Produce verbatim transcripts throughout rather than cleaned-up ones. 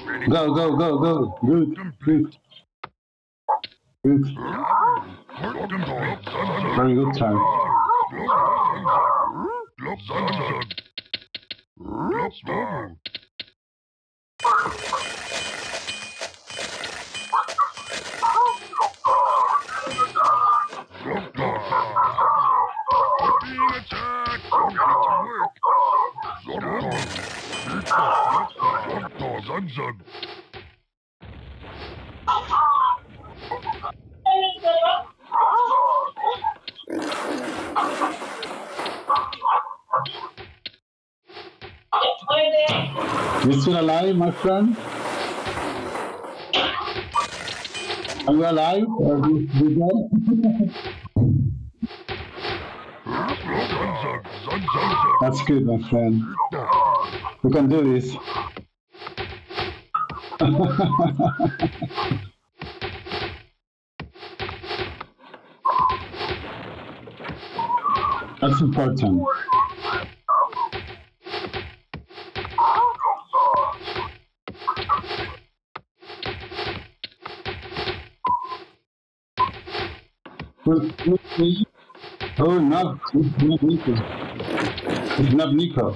Go, go, go, go. Good, good, good. Very good turn. You still alive, my friend? Are you alive? Or you, you dead? That's good, my friend. We can do this. That's important. Oh, no, it's not Nico. It's not Nico.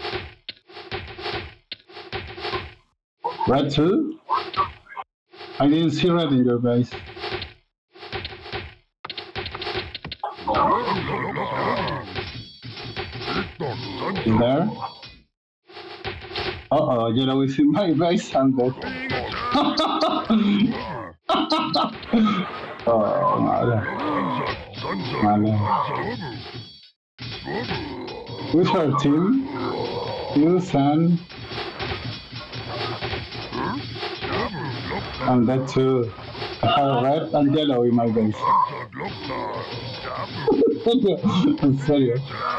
Red two? I didn't see red in your base. Is there? Uh-oh, yellow is in my base and dead. Oh, madre. Madre. Who's our team? You, San, and that too. I have red and yellow in my base. I'm serious.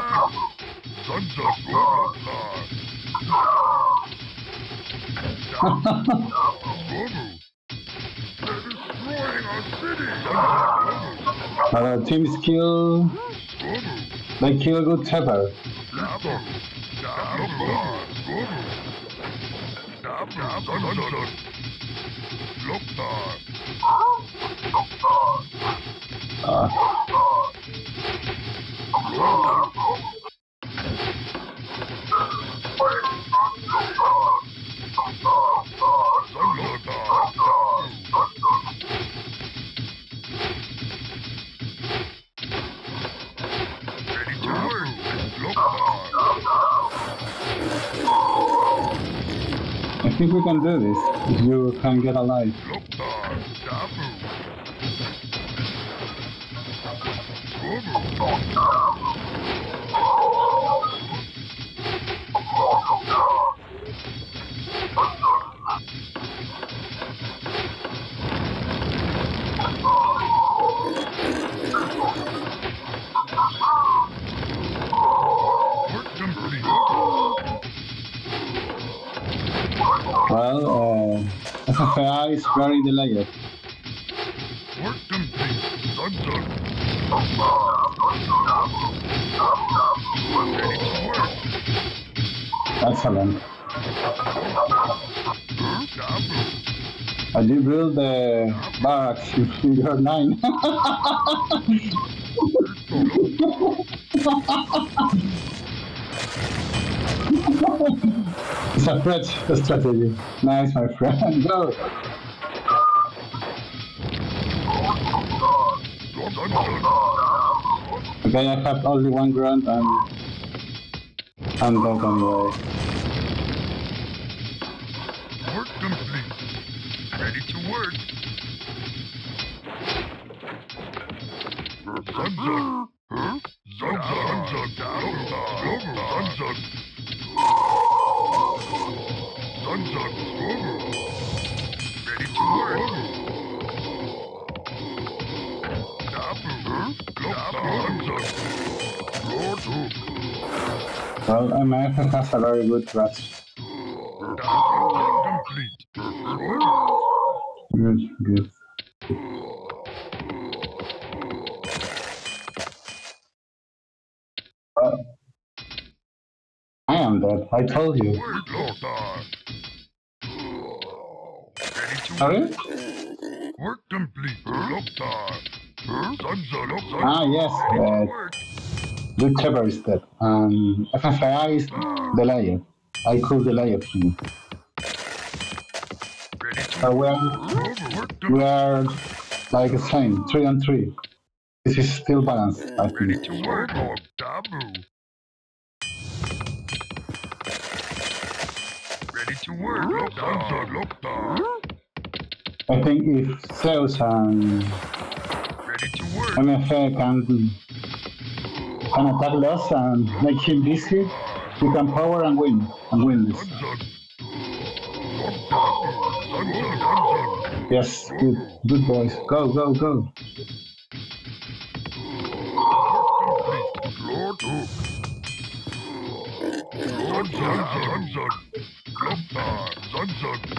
Our team skill. They kill good Tepper. Uh. I think we can do this if you can get alive. Well, uh, F F A I is very delayed. Excellent. I did build the barracks in your nine. It's a threat strategy. Nice, my friend. Go. Okay, I have only one grunt and I'm dead on the way. Work complete. Ready to work. Zunzun. Huh? Zunzun. Zunzun. Zunzun. Ready to work. Well, M F has a very good rush. Good, good. Well, I am dead, I told you. Ready to Sorry? work complete. Loktar. Zanza, Loktar. Ah, yes. Ready to Uh, work. the Trevor is dead. Um, F F I is the layer. I killed the layer for you. Ready to So we are, over. Work we complete. are like the same, three on three. This is still balanced, I Ready think. to work. Dog. Taboo. Ready to work. Zanza, Loktar. I think if Zeus and Ready to work. M F A can, can attack Lost and make him busy, we can power and win, and win this. Zanza. Loktar. Zanza, Zanza. Yes, good, good boys. Go, go, go. Lord Hook. Zanza, Zanza. Loktar. Zanza.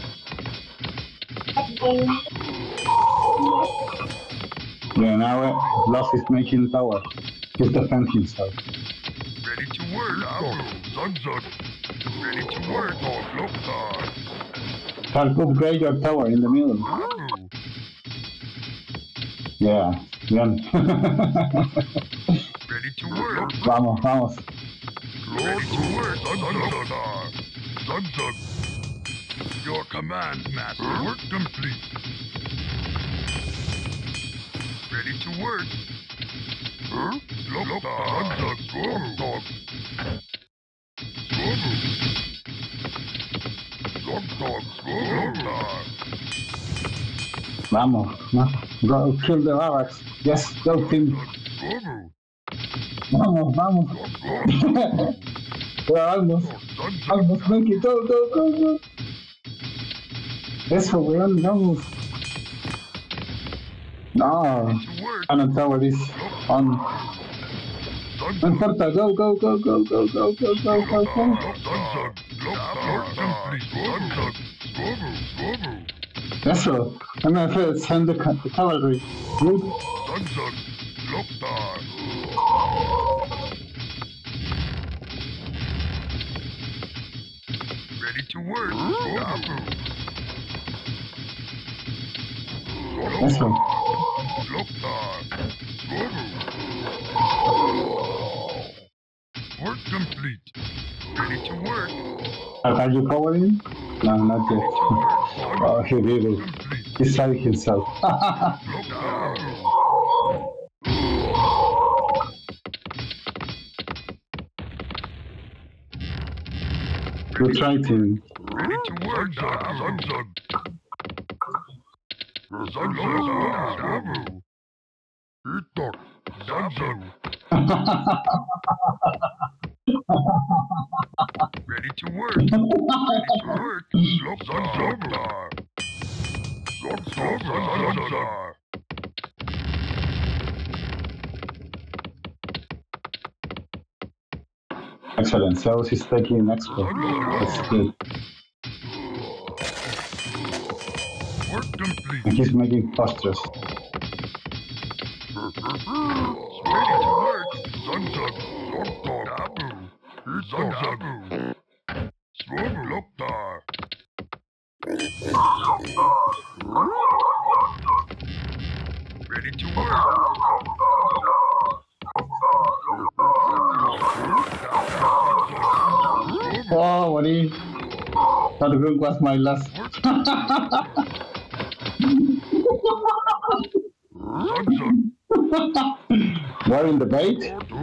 Yeah, now uh, Lost is making tower. He's defending himself. Ready to work. Taboo. Zanza. Ready to work. Dog. Loktar. Can upgrade your tower in the middle. Taboo. Yeah, yeah. Ready to work. Vamos, vamos. Ready to work. Zanza. Zanza. Your command, master. Work complete. Ready to work. Huh? Loktar. Zanza. Swobu. Dog. Swobu. Loktar. Swobu. Vamos, no. Go kill the barracks. Yes, go team. Swobu. Vamos, vamos. We're almost, almost make it. Go, go, go, go. Eso, weón, vamos. No, To work. Cannon Tower is on. No Zanza. importa, go, go, go, go, go, go, go, go, go, go. Zanza. Loktar. Work complete. Zanza. Swobu. Swobu. Eso, M F A, send the, ca- the cavalry. Good. Zanza. Loktar. Ready to work. Taboo. Eso. Loktar. Swobu. Work complete. Ready to work. Are are you covering? No, not yet. Oh, he did it. Complete. He saved himself. Loktar. Good try, team. Ready to work. Zanza. Zanza. Taboo. Itok. Zanza. Ready to work. Ready to work. Loktar. Zanza. Excellent. Zeus is taking Expo. That's good. Work complete. And he's making posters. Ready to work. Zanza. Loktar. Taboo. Zanza. Swobu. Loktar. Ready to work. Oh, Wally. That good was my last. Zanza. We're in the bait.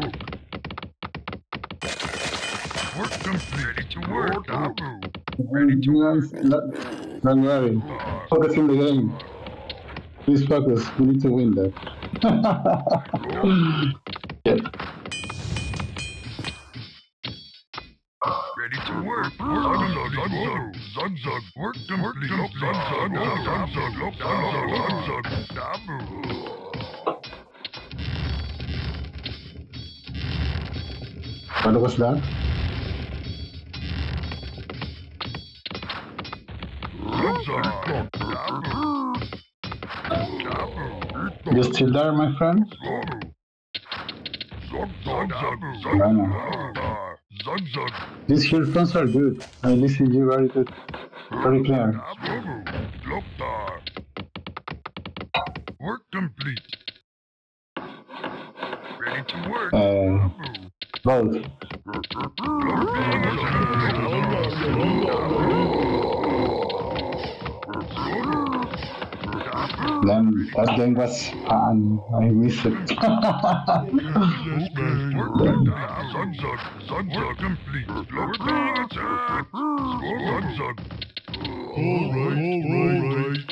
Work complete. Ready to work. Taboo. Ready to work. Don't worry. Focus in the game. Please focus. We need to win that. Yeah. Ready to work. Zanza. Zanza. Zanza. Work complete. Zanza. Zanza. Zanza. Taboo. What was that? You still there, my friend? These earphones are good. I listen you very good, very clear. complete. Ready to work. Uh, both. Then that game was fun. I miss it. Okay. Work Sun's up. Sun's up complete. We're being attacked. Sun's up. All right, all right.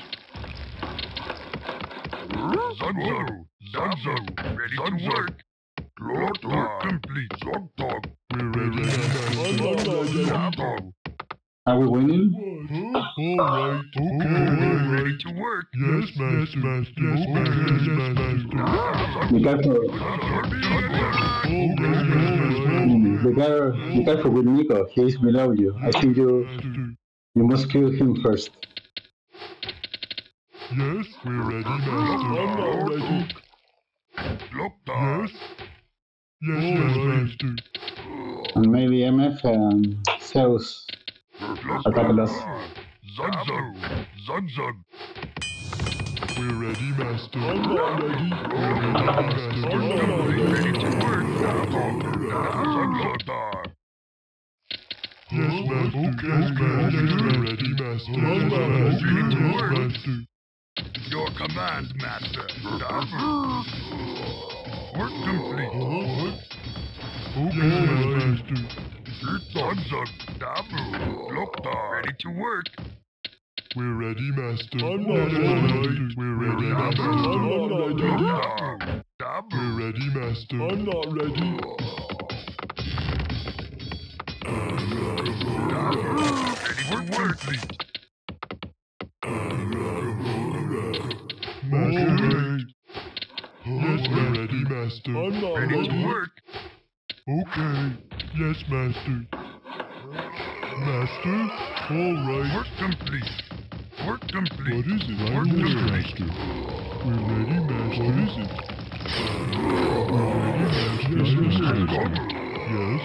Sun's up. Sun's up. Ready to work. Work complete. Zog dog. We're ready. Dabo. Are we winning? All right, okay. Ready to work. Yes, master. Master. Yes, master. Yes, master. Be careful. All right, Mm, Be careful. Be careful with Nico. He is below you. I think you you must kill him first. yes, we're ready, master. I'm not ready. Look, Yes. Yes, yes, master. And maybe M F and Zeus attack us. Zunzun. Zunzun. We're ready, master. I'm not ready. We're ready, master. I'm not Ready ready. to work. Zunzun. Yes, master. Okay, master. We're ready, master. I'm not ready. Yes, master. Your command, master. Work complete. What? Okay, master. Zunzun. Dabu. Look, ready to work. We're ready, master. I'm not ready. We're ready, master. I'm not ready. Dabu. We're ready, master. I'm not ready. Ready for work. Master. Yes, we're ready, master. I'm not Ready ready. to work. Okay. Yes, master. Master? All right. Work complete. Work complete. What is it? Work Right away, complete. master. We're ready, master. What is it? We're ready, master. Yes, master. Yes,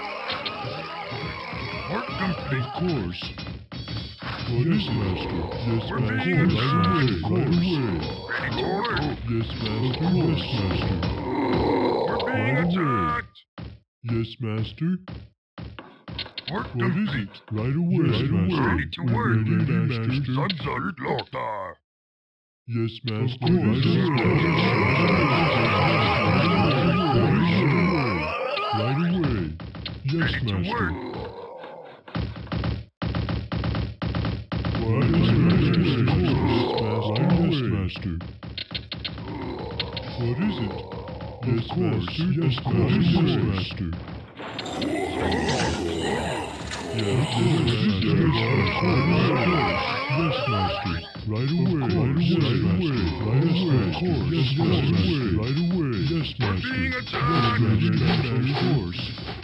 Work complete. of course. What is it, master? Yes, We're master. being Right away, attacked. right away. Ready to work. Yes, master. Yes, master. We're being Right away. attacked. Yes, master. Work What is complete. it? Right away, right away. Ready to We're work. ready, master. Zunzun. Loktar. Yes, master. Of course. Right away. Right away. Yes, Ready to master. work. What is it, master? Yes, master. What is it? Yes, master. Yes, master. Yes, master. Yes, yes, yes, master. Yes, master. Right away. Right away. Yes, master. Right away. Of course. Yes, master. Right away. Yes, master. being Yes, attacked. master. Master. Of course.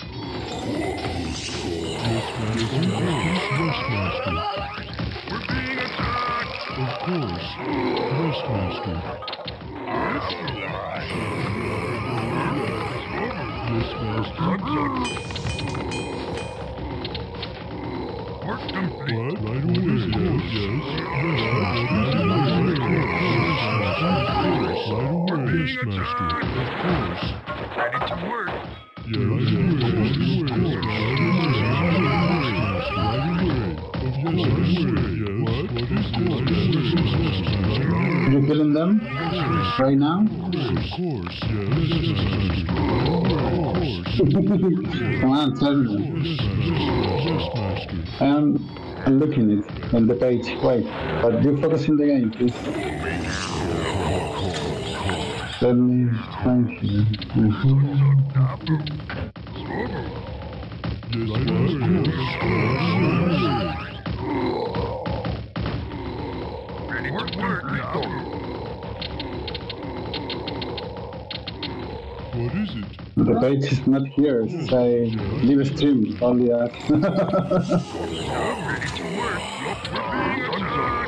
Yes, master. Yes, master. We're being attacked. Of course. Yes, master. Yes, master. Zunzun. Work complete. What? Right away. Yes, yes. Yes, master. Right away. Yes, master. Of course. Ready to work. Yes, right away. Right away. What? What is this? Are you killing them right now? Of course, yes. Of course. Come on, tell me. Yes, master. I am I'm looking it on the page. Wait, but you focus in the game, please. Let me find you. Mhm. Dabu. Yes, master. Ready to work. Dabu. What is it? The page is not here. It's a live stream only. At Ready to work. Look, we're being attacked.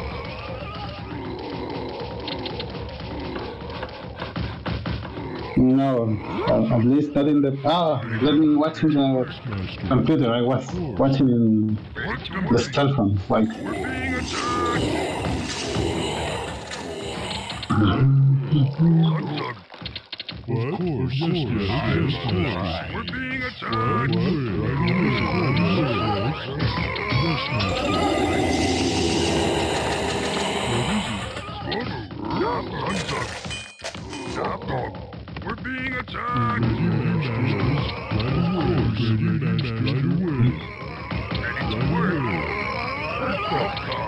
no, uh, at least not in the. Ah, let me watch in the Master. computer. I was watching in Ready to the work. cell phone. Like. We're being attacked. Zug-zug. What? Of course, yes, yes, yes, yes. We're being What? attacked. Right away, right away, of course, yes. Yes, master. What is it? Zug-zug. Zug-zug. We're being Ready, attacked. master. Right away, ready, master. Right away. Ready to Right work. away. Zug-zug.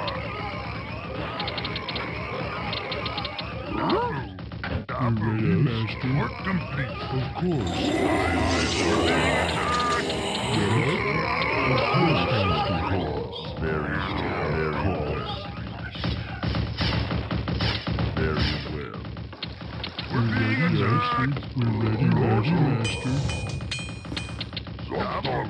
Dabu. Dabu. Ready, master. Work complete. Of course. We're being attacked. Yes. Of course, master. Very, very well. Very well. We're We're being ready, master. attacked. We're ready, ready, master. Dabu.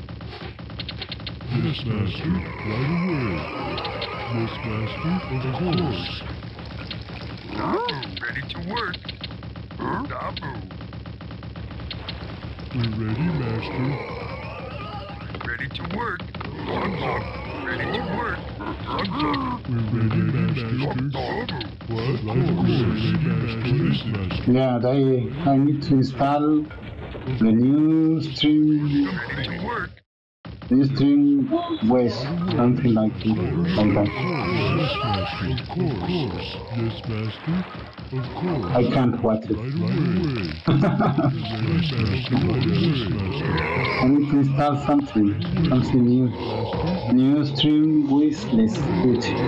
Yes, master. Right away. Yes, master. Of course. Dabu. Ready to work. Dabu. We're ready, master. Ready to work. Zug-zug. Ready to work. Zug-zug. We're ready, master. Dabu. What? Right away. Ready, master. Yes, master. Yeah, they, I need to install the new stream, Ready to work. new stream West, something like, like that. Yes, master. Of course. Yes, master. Of course. I can't watch it. Right away. Yes, master. Right away, master. I need to install something, something new. New stream wishlist switch. Yes,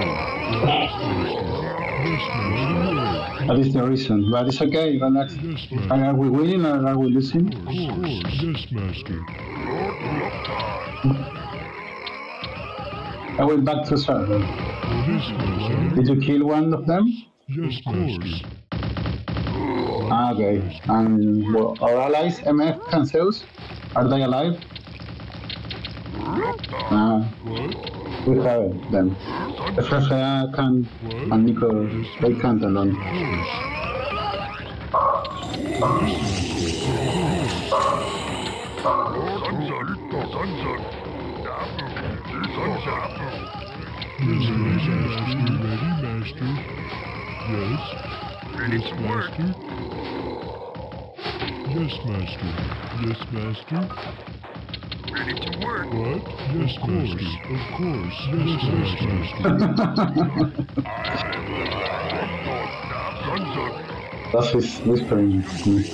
master. That is the reason, but it's okay, relax. Yes, master. Are we winning or are we losing? Of course. Yes, master. I went back to server. What is master? Did you kill one of them? Yes, master. Ah, okay. And well, our allies, M F and Zeus, are they alive? Ah, What? we have them. F F A can and Nico, they can't alone. Yes, master. Ready, master. Yes. Ready Yes, to work. master. Yes, master. Yes, master. Ready to work. What? Yes, master. Of course. Yes, master. That's his whispering.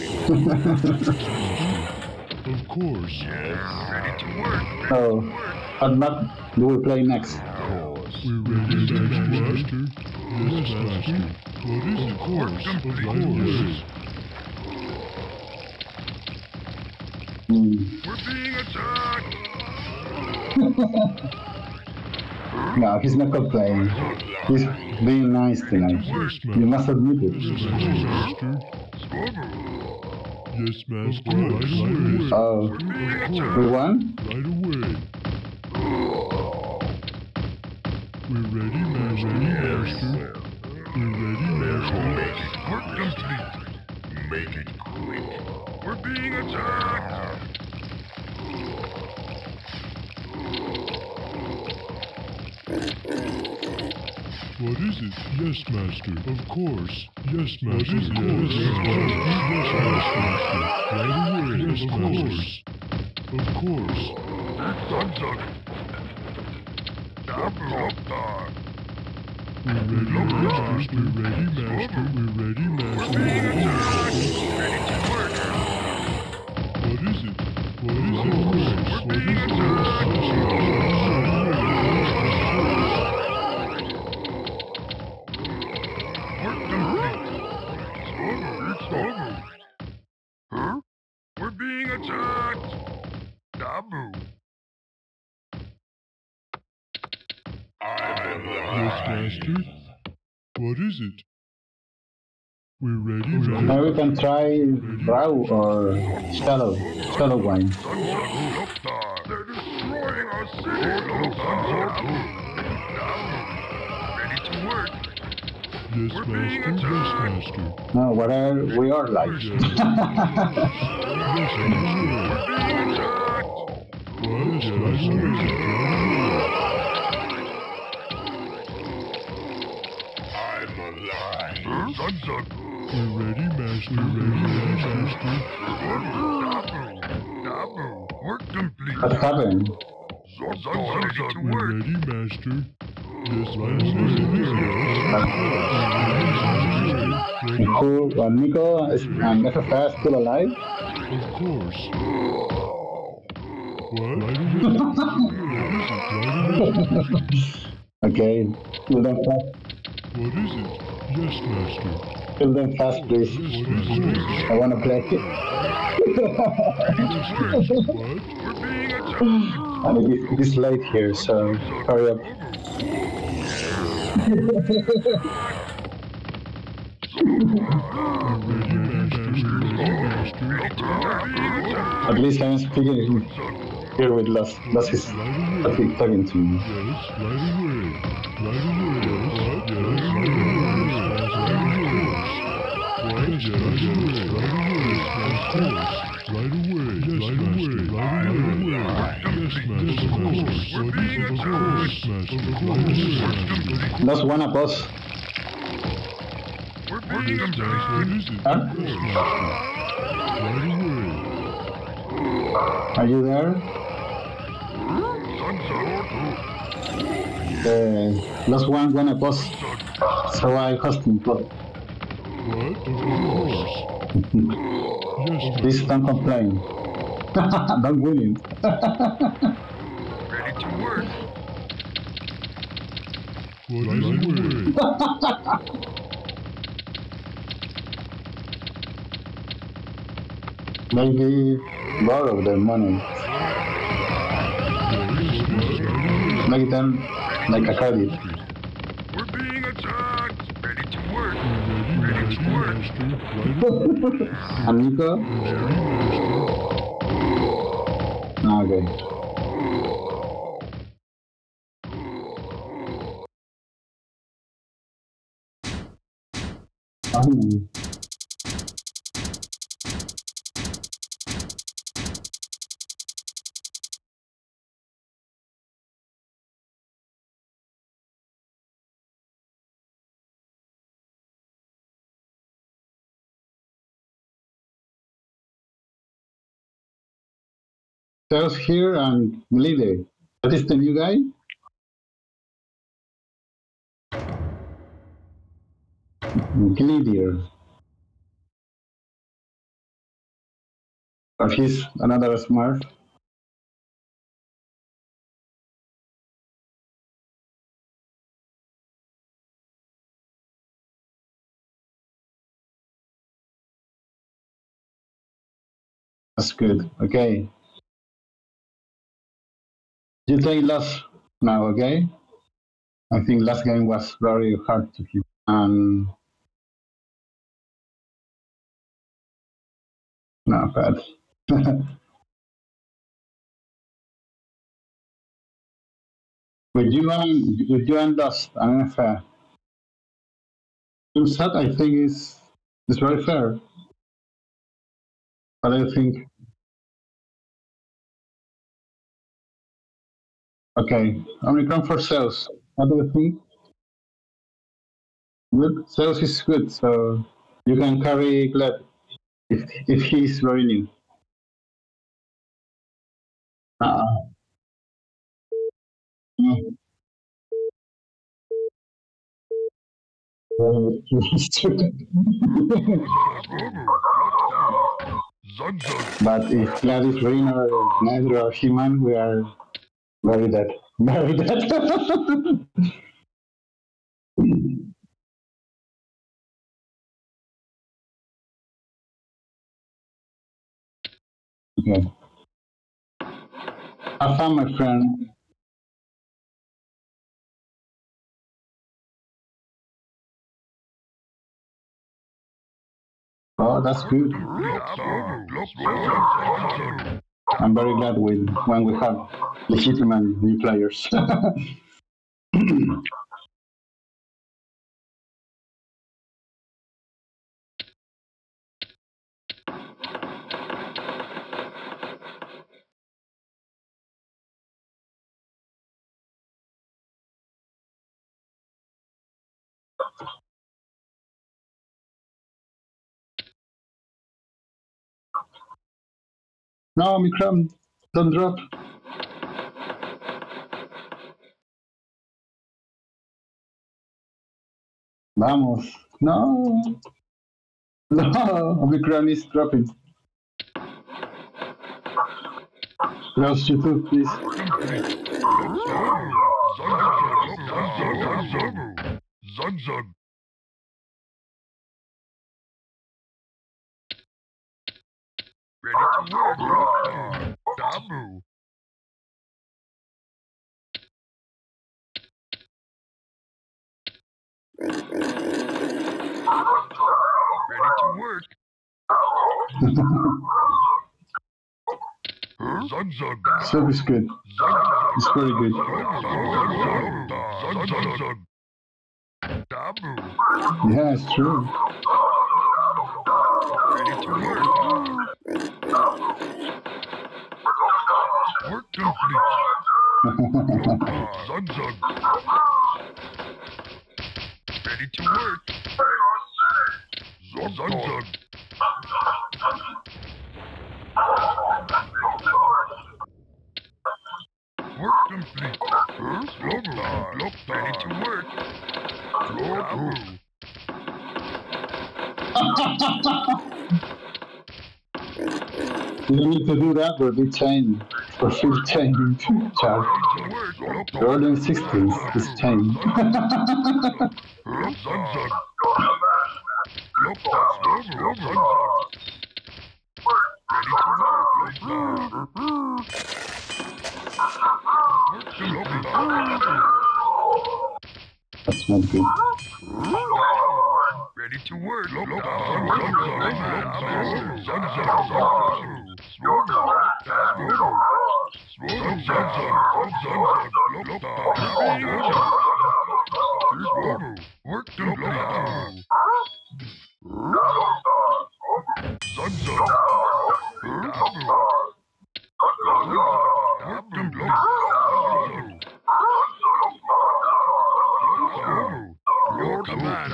Of course. Ready to work. So, what map do we play next? We're ready, master. Yes, master. What is it? Of course. Of course. Hmm. We're being attacked. No, he's not complaining. He's being nice tonight. Yes, You must admit it. Yes, master. Yes, master. Right away. Oh, we won? Right away. We're ready, master. Master. We're ready, master. Work complete. Make it quick. We're being attacked. What is it? Yes, master. Of course. Yes, master. What is it? Yes, master. Right away. Yes, of course. Of course. Zug-zug. Dabu. We're ready, master. We're ready, master. We're ready, master. Ready to work. What is it? What is it? What is it? Work complete. It's over. Huh? We're being attacked. Dabu. Yes, master. What is it? We're ready, Now master. we can try Raw or Shadow, Shadow Wine. They're destroying our city. Dabu. Ready to work. Yes, We're being master. Yes, attacked. master. No, whatever, we are like. Yes, master. We're being attacked. What? Yes, master. I'm alive. Zug-zug. We're ready, Master. Ready, Master. Dabu, Dabu, work complete. What happened? Zog, Zog, ready to We're work. ready, Master. Yes, right away. And who, uh, Nico is, and F F are still alive? Of course. What? Right away. What is it? Right away. Okay, kill them fast. What is it? Yes, Master. Kill them fast, please. Yes, Master. I wanna play. What? We're being attacked. And it is, it is late here, so hurry up. Ready, Master. Ready, Master. At least I'm speaking here with Las. Las is talking, talking to me. Yes, right away. Right away. What? Yes, right away. What? Yes, right away. Right away. Of course. Right away. Yes, right away. Right away. Yes, Master. Of course. What is it? Of course, Master. Right away, Master. That's one of us. We're being What attacked. is it? Huh? Yes, Master. Right away. Are you there? Zog, Zog, The last one one of us. So I host him. But What? Of course. Yes, please don't complain. Don't win it. ready to work. What is it? Maybe borrow their money. Make them like a credit. We're being attacked. Ready to work. Ready, Ready to work. Master. Right And Nico? Okay. Oh. There's here and Melide. That is the new guy? Glidir. Or he's another smart. That's good. Okay. You take last now, okay? I think last game was very hard to keep. Um, not bad. With you and with you and Dust, I mean fair. Set, I think is is very fair. But I think okay. Omicron for sales. What do you think? Good. Sales is good, so you can carry Gleb if if he's very new. Uh, no. Zug, Zug. But if Glad is Rain or Neither or He-Man, we are very dead. Very dead. Okay. Have fun, my friend. Oh, that's good. I'm very glad with when we have legitimate new players. No, Mikram, don't drop. Vamos. No. No, Mikram is dropping. Lost you too, please. Zug Zug. Ready to work. Dabu. Ready to work. Zug Zug. Sub is good. It's very good. Zug Zug Zug. Dabu. Yeah, it's true. Ready to work. Work complete. Zug Zug. Ready to work. Zug Zug Zug. Work complete. Slokta. Ready to work. Dabu. You don't need to do that for big chain. For fifth chain charge. Ready to work. More than sixteen this chain. Zug Zug. Slokta. Zug Zug. Ready to work. Work complete. That's not good. Ready to work. Zug Zug. Zug Zug. Zug Zug. Work complete. Zug Zug. Work complete. Your command,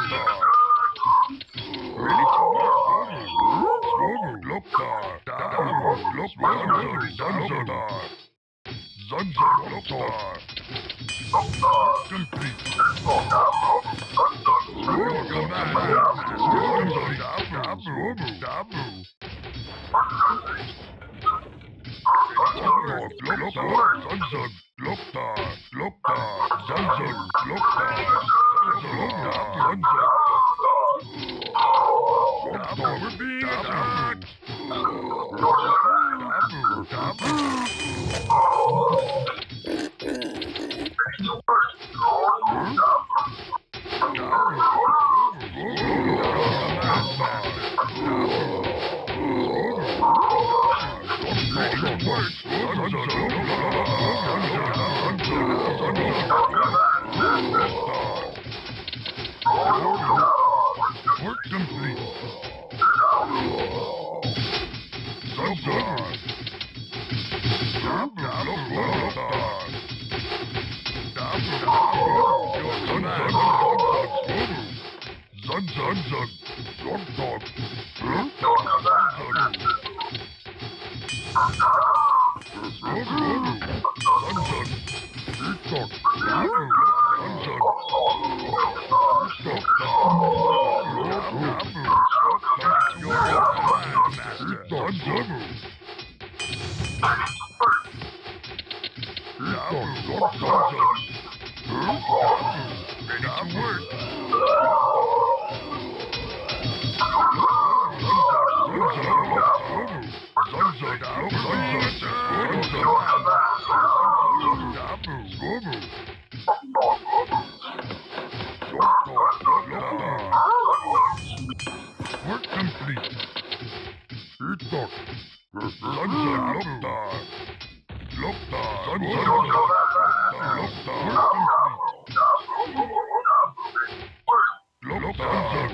ready to work. Loktar. Loktar. Zug Zug. Loktar. Complete. Your command. Dabu. Dabu. Loktar. Zug Zug. Loktar. Loktar. Zug Zug. Loktar. Zug Zug. Dabu. We're being attacked. Dabu. Dabu. Work complete. Zug Zug. Zug Zug Zug. Zug Zug. Ready to work. Work complete. Look. Loktar. Loktar. Work complete. Loktar.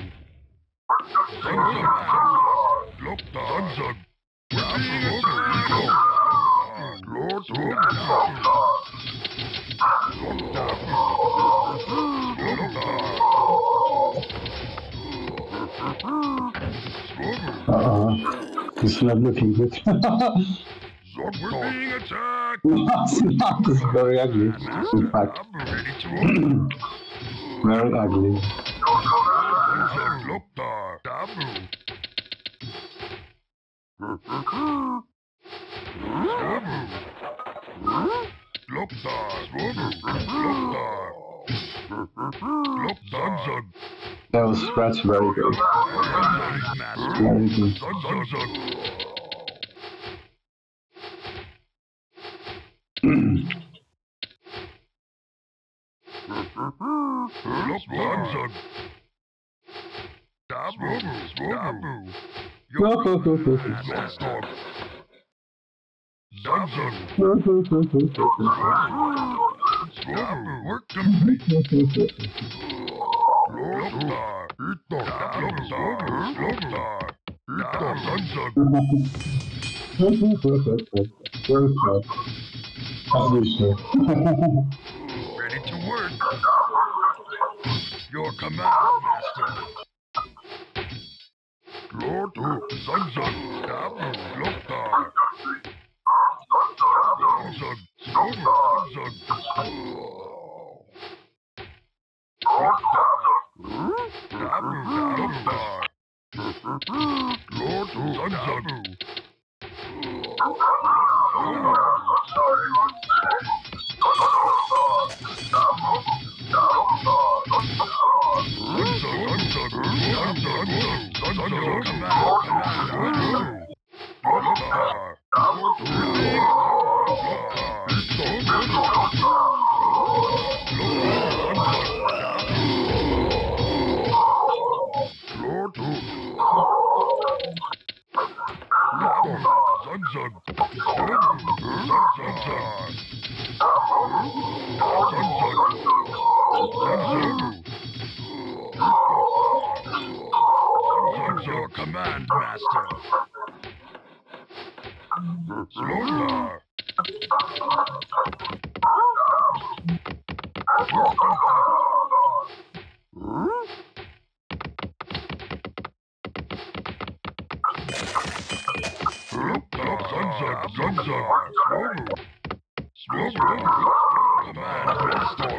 Loktar. Uh-oh. It's not looking good. We're being attacked. It's very ugly, in fact. I'm ready to open. Very ugly. Loktar, Dabu. Loktar, Loktar. Loktar. That was scratch very good. Very good. Loktar. Dabu, Dabu. Loktar. Zanzan. Dabu, work complete. Loktar. Loktar. Loktar. Loktar. Zanzan. Very good. As usual. Ready to work. Your command, Master. Lord Zanzan, Dabu, Loktar. Zanzan, Zanzan. Loktar. Dabu, Loktar. Lord Zanzan. Your command, Master. Slaughter. Command, Master.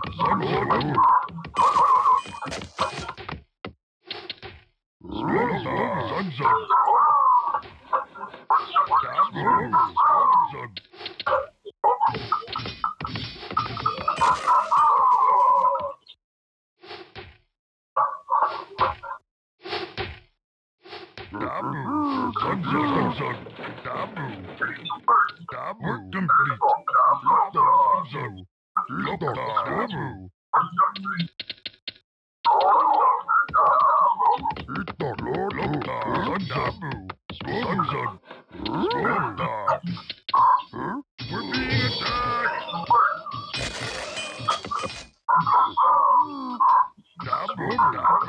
Work complete. We're being attacked. Dabu, Dabu.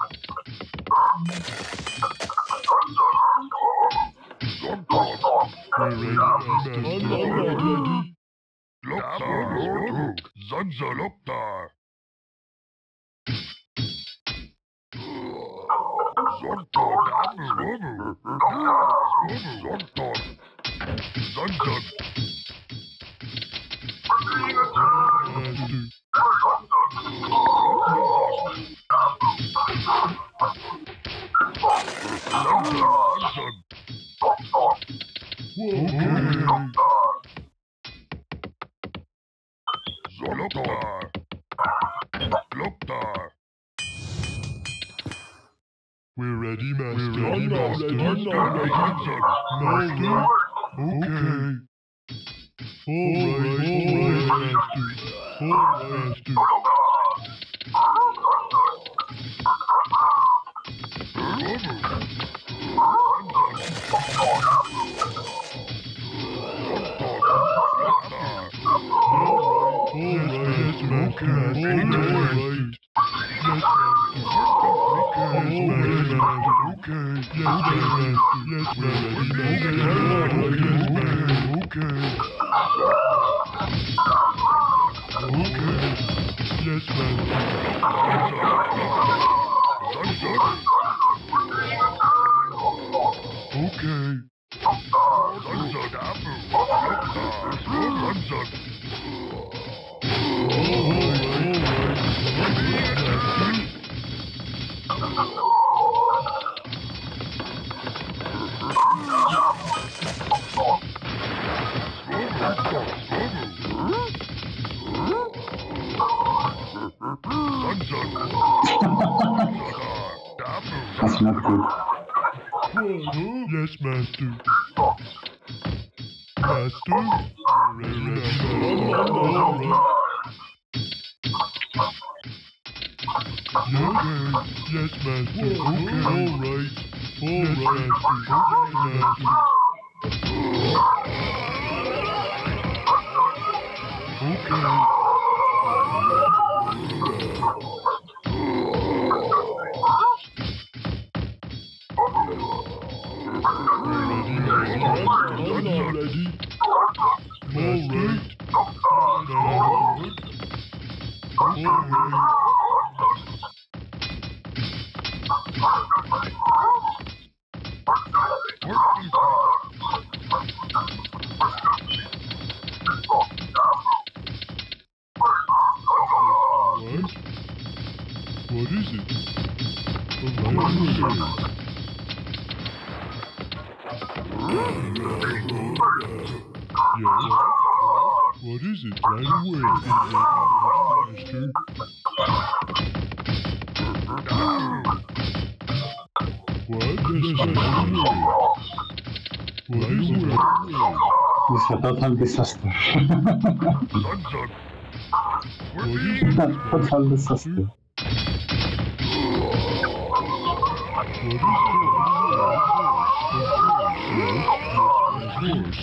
We're ready, Master. I'm ready. Loktar, Lord Zanza Loktar. Zontor, Dabu, Zontor. Zanzan. Zanzan. Loktar. Loktar. We're ready, Master. We're ready, Master. I'm not ready. Master. Master. Okay. All right, all right, Master. All right, Master. All right, Master. All right. Yes, Master. Okay. Yes, Master. Yes, Master. Okay. Okay. Yes, Master. Okay. That's not good. Yes, master. Master? Ready, master. Yes, yes, master. Okay, all right. All yes, right, master. Okay, master. Okay. I'm not ready. All right. What? What is it? Right away. Yes? What is it? Right away. Master. What? Yes, right away. What is it? Right away. It's a total disaster. What is it? Total disaster. What is it? Of course.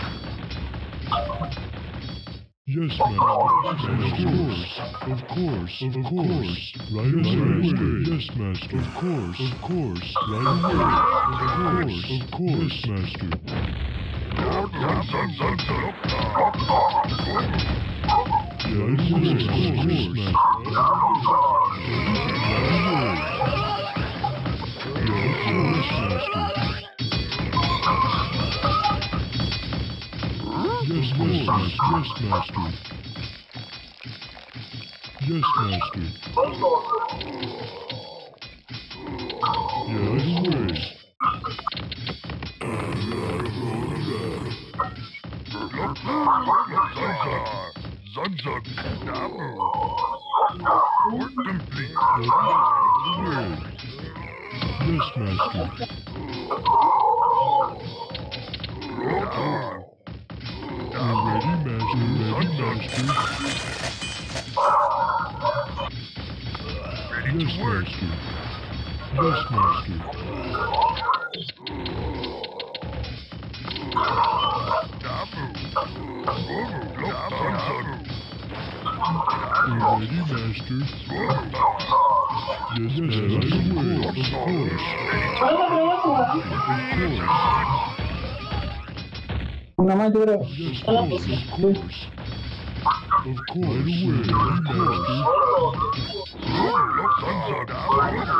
Yes, ma'am. Of course. Of course. Right away. Yes, master. Of course. Of course. Right away. Of course. Of course, master. Yes, of course. Of course, master. Yes, master. Yes, master. Yes, master. Yes, way. Zug-zug, Dabu. Work complete. Yes, master. Ready, master. Ready, master. Ready Yes, to work. master. Yes, master. Dabu. Dabu. Dabu. Ready, master. Yes, yes, right away. Of course. Of course. Una más de oro. Yes, of course. Of course. Of course. Right away. Ready, master. Zug-zug, Dabu.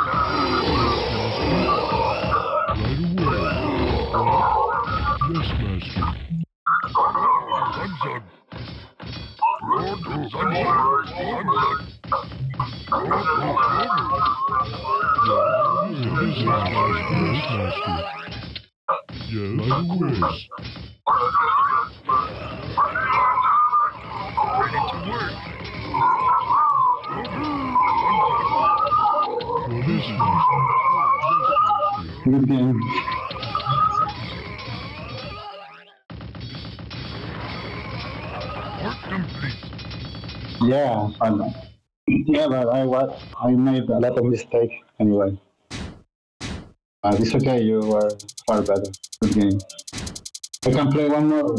Right away. Yes, master. Zug-zug. Zug-zug. Zug-zug. Yes, master. Yes, master. Yes, right away. Ready to work. What is it, master? Good game. Work complete. Yeah, but yeah, but I was I made a lot of mistakes anyway. Uh, it's okay. You were far better. Good game. I can play one more.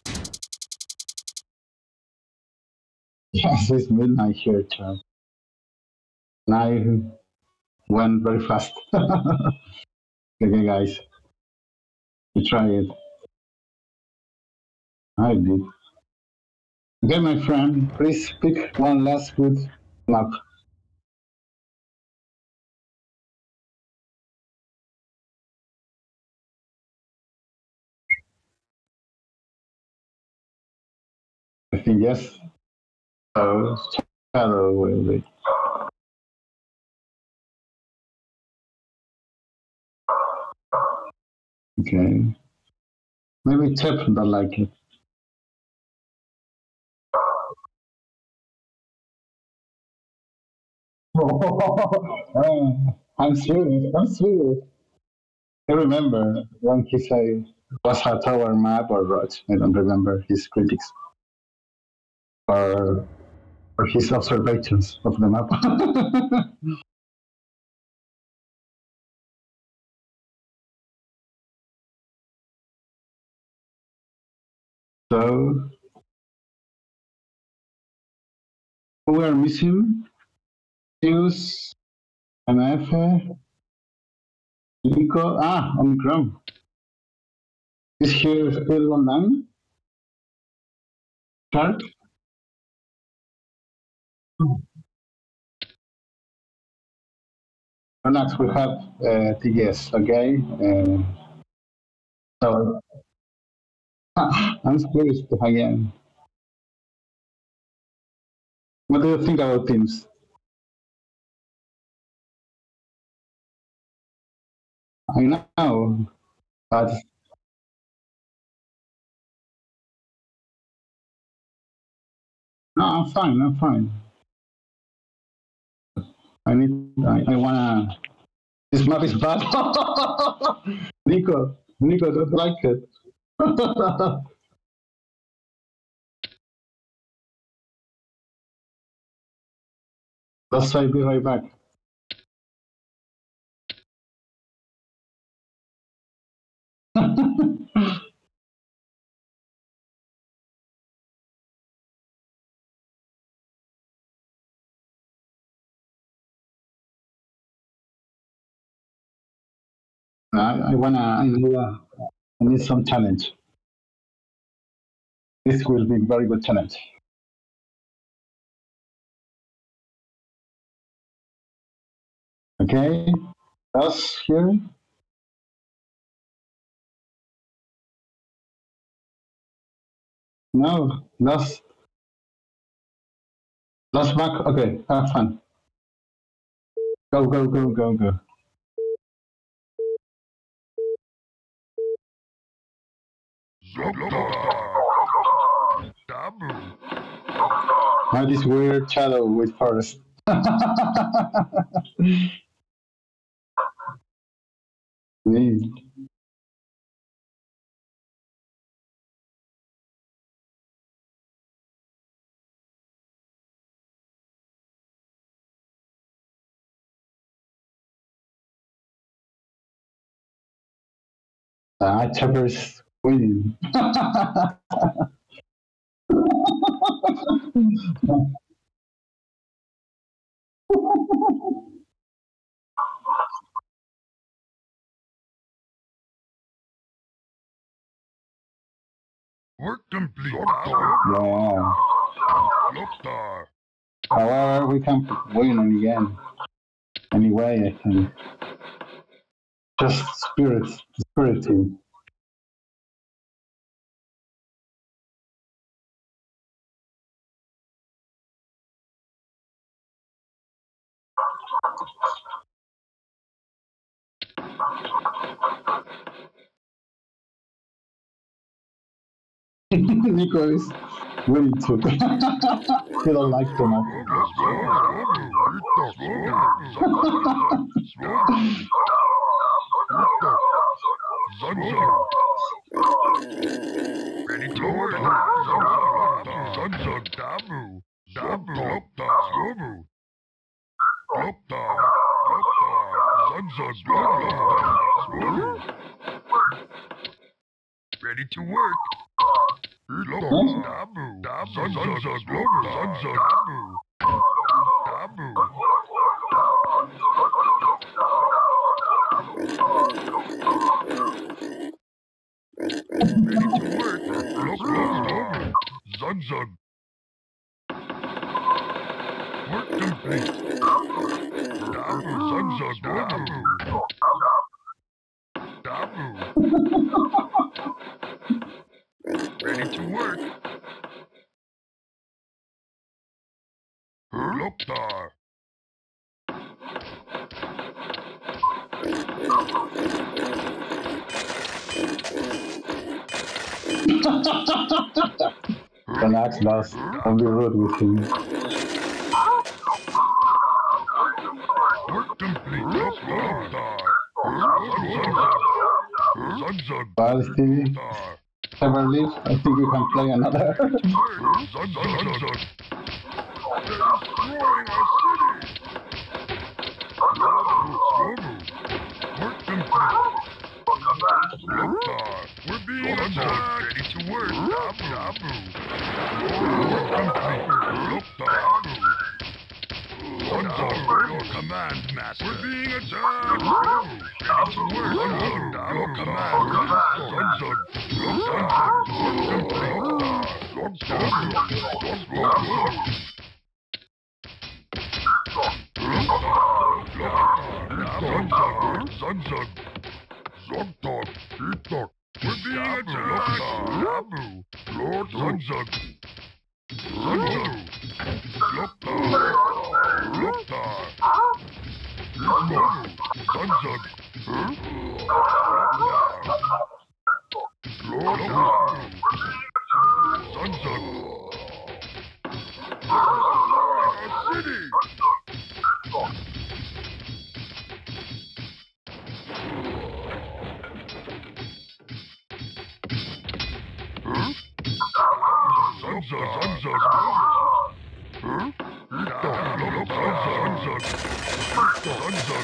Yes, it's midnight here, child. Night went very fast. Okay, guys, you try it. I did. Okay, my friend, please pick one last good map. I think yes. So, Shadow will be. Okay. Maybe Tip don't like it. Oh, I'm serious. I'm serious. I remember when he said was a tower map or what. I don't remember his critics or or his observations of the map. So we are missing Fuse, M F, Nico. Ah, Omicron. Is he still online? Shark? Relax, we have uh, T G S, okay? Uh, so I'm curious to again. What do you think about teams? I know, but no, I'm fine. I'm fine. I need. I, I wanna. This map is bad. Nico, Nico, don't like it. Let's say be right back. I, I wanna. I, need a- I need some challenge. This will be very good challenge. Okay, us here. No, that's that's back. Okay, have fun. Go, go, go, go, go. Zoctar. Dabu. Now this weird shadow with forest. Mm. Ah, Chopper's winning. Work complete. Dabu. Yeah. Zoctar. However, we can win again. Anyway, I think. Just spirit, spirit team. Nico is winning too. He don't like too much. Ready to work. Zunzun Dabu. Dabu. Lopta. Swobu. Lopta. Lopta. Zunzun Lopta. Swobu. Ready to work. Lopta. Dabu. Dabu. Zunzun Lopta. Zunzun Dabu. Dabu. Ready to work. Lopta. Zunzun. Work complete. Dabu. Zunzun Dabu. Dabu. Ready to work. Loptar. Relax, boss. Don't be rude with him. Well, Stevie, never leave. I think we can play another. Zug, zug, zug, zug. They're destroying our city. Work complete. Loktar, we're being attacked. Ready to work. Dabu, dabu. Work complete. Loktar. Zug, your command, master. We're being attacked. Ready to work. Zug, your command, master. Zug, Loktar. Work complete. Loktar. Loktar. Zug-zug, Zog-tog, Eat-tog, we're being attacked! Dabu, Lord Zug-zug, Zug-zug, Loktar, Loktar, Eat-tog, Zug-zug, Lord Zug-zug, our city! Zug-zug, zug-zug. Huh? Zug-zug, zug-zug.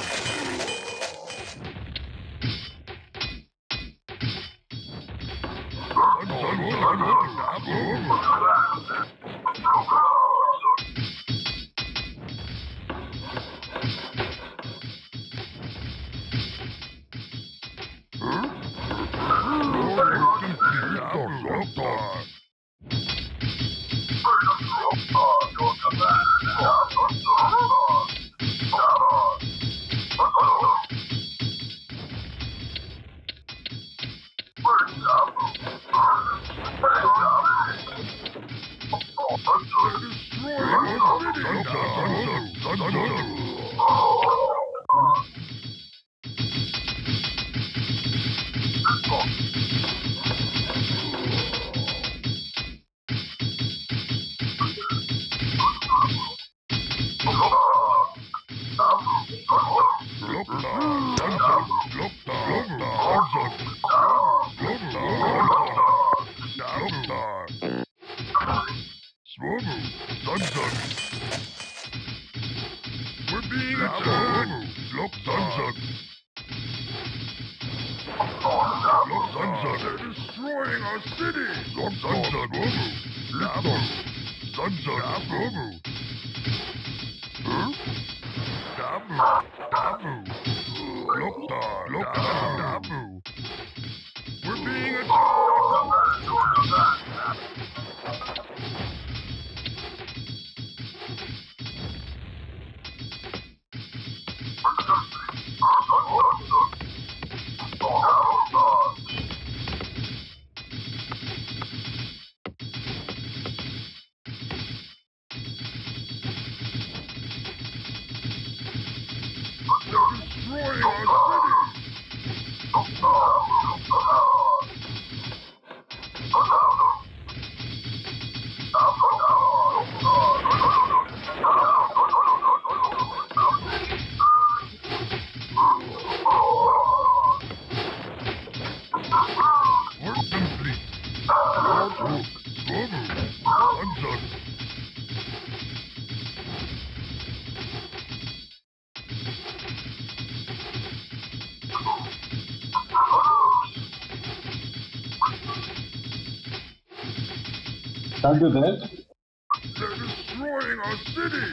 Can't do that. They're destroying our city!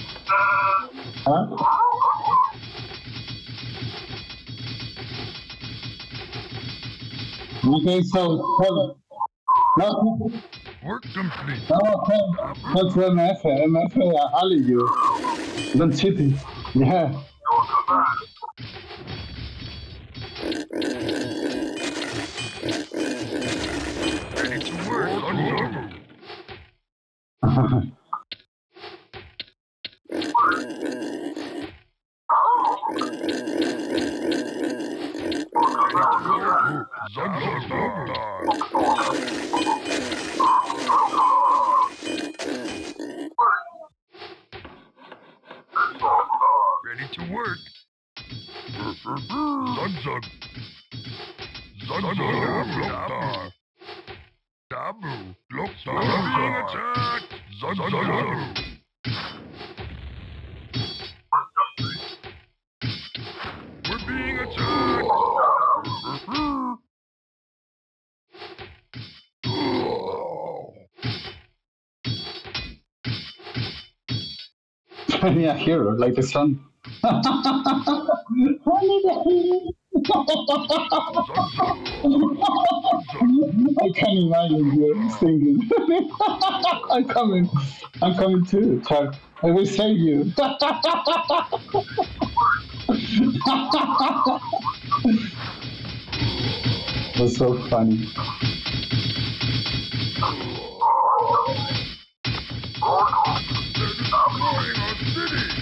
Huh? Okay, so, well, no, Work complete. no, okay. What's M F? M F, Ali, you. Don't cheat. Yeah. Ready to work. Zug-zug. Ready to work. Zug-zug. Zunzor, Dabu, Lockstar, we're being attacked! Zunzor! We're being attacked! Yeah, hero, like the sun. I can't imagine you singing. I'm coming. I'm coming too, Chuck. I will save you. That's so funny. They're destroying our city!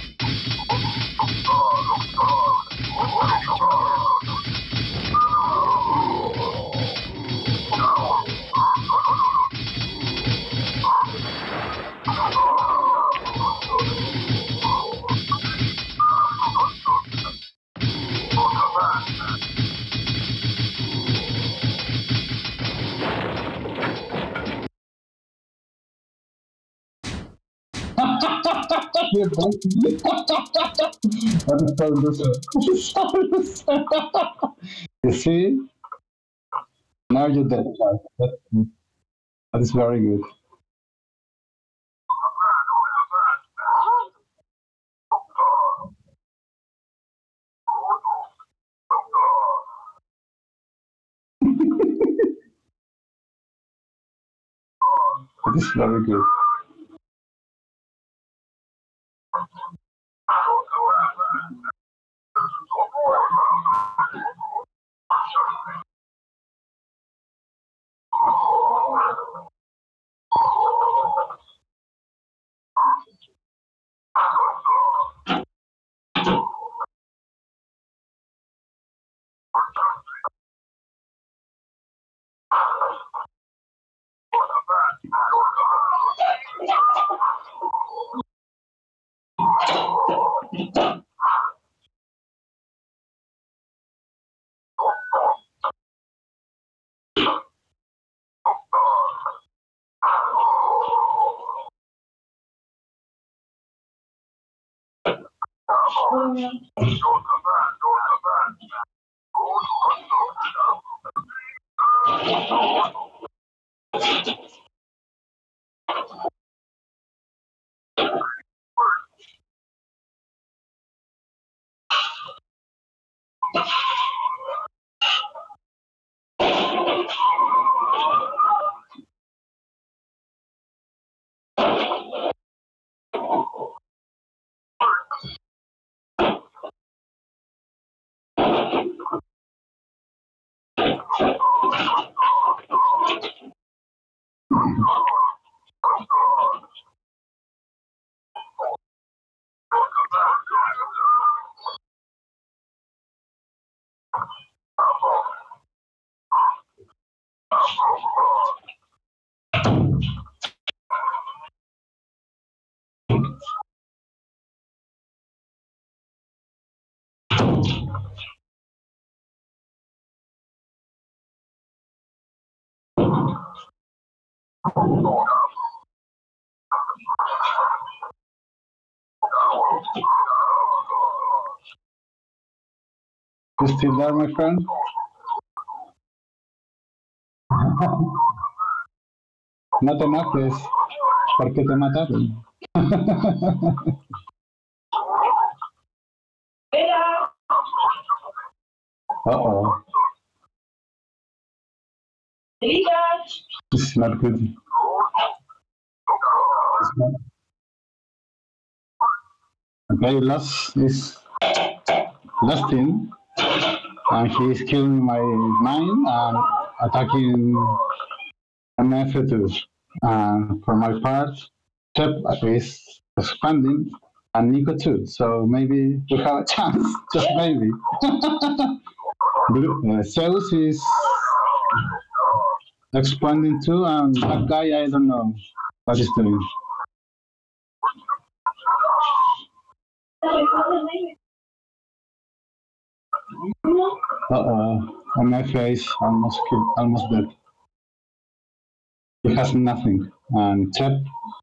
You're back. That is so lucid. You see? Now you're dead. That, that is very good. That is very good. You still there, my friend? No te mates, porque te mataron. Uh-oh. This is not good. It's not. Okay, last is last in, and he is killing my mine and attacking M F two. And for my part, Shep is expanding and Nico too. So maybe we have a chance, just maybe. Blue- uh, Zeus is expanding too, and that guy, I don't know what he's doing. Uh-oh. on my face, almost kill, almost dead. He has nothing. And Chep,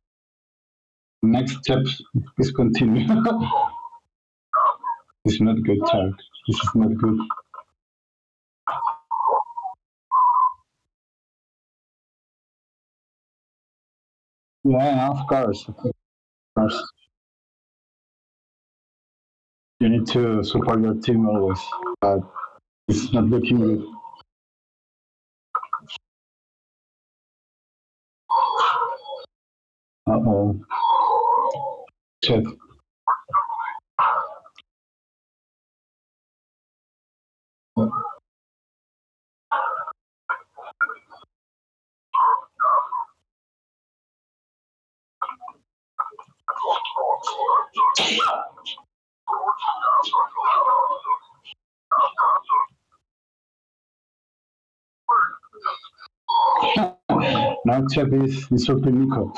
next step is continue. It's not good, Chark. This is not good. Yeah, of course. Of course. You need to support your team always. But it's not looking good. Uh oh. Shit. Now Chep is insulting Nico.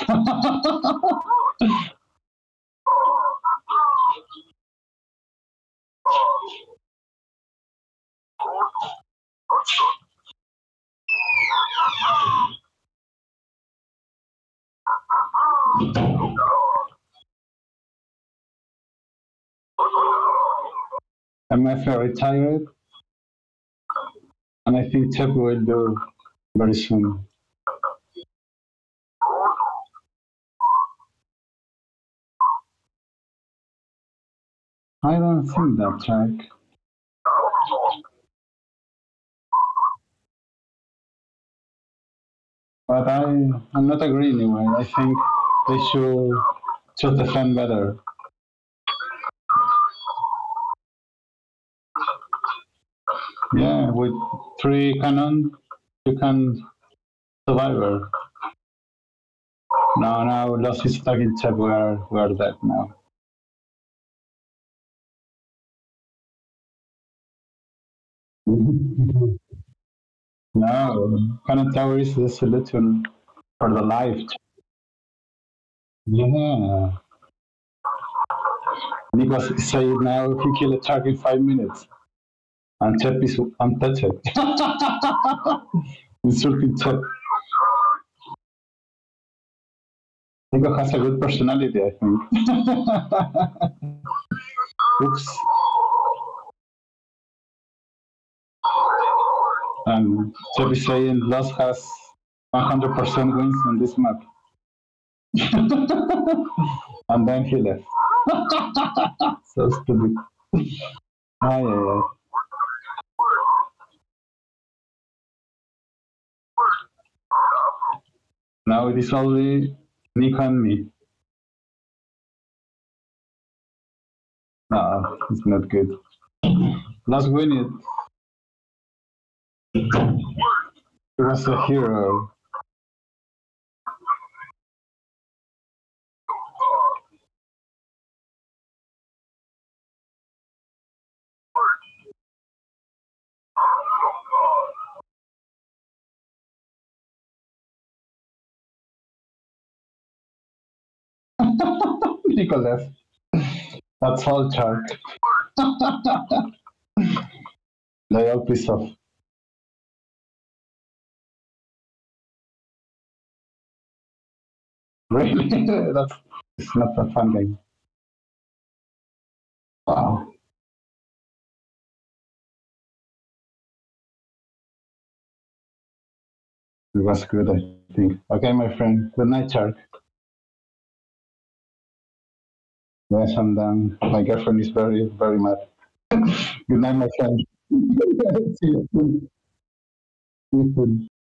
M F A retired, and I think Chep will do very soon. I don't think that, Jack. But I, I'm not agreeing anyway. I think they should should defend better. Yeah, with three cannon, you can survive her. No, no, Lost is stuck in Chep. We are, we are dead now. No, Cannon Tower is the solution for the life. Yeah. Nicholas is saying now he kill a shark in five minutes. And Chep is untouched. Insulting Chep. Nico has a good personality, I think. Oops. And Chep is saying Lost has one hundred percent wins on this map. And then he left. So stupid. Ah, yeah, yeah. Now it is only Nico and me. No, it's not good. Let's win it. He was a hero. Nico left. That's all, Chark. They all pissed off. Really? That's it's not a fun game. Wow. It was good, I think. Okay, my friend. Good night, Chark. Yes, I'm done. My girlfriend is very, very mad. Good night, my friend. See you soon. See you soon.